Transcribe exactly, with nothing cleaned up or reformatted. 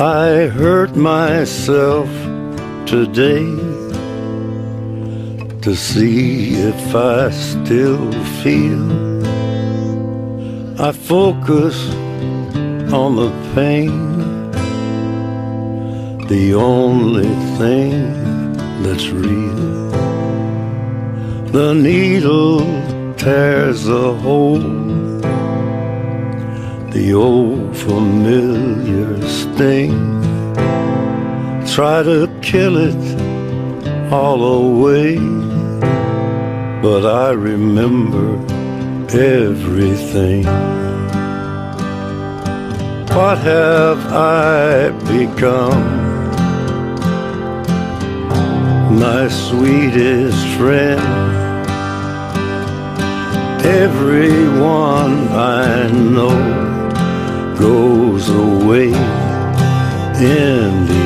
I hurt myself today to see if I still feel. I focus on the pain, the only thing that's real. The needle tears a hole, the old familiar sting. Try to kill it all away, but I remember everything. What have I become? My sweetest friend, everyone I know goes away in the